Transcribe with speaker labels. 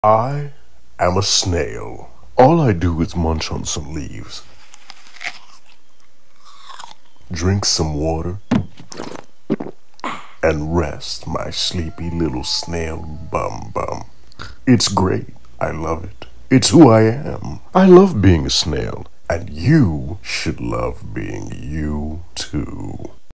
Speaker 1: I am a snail. All I do is munch on some leaves, drink some water, and rest my sleepy little snail bum. It's great. I love it. It's who I am. I love being a snail, and you should love being you too.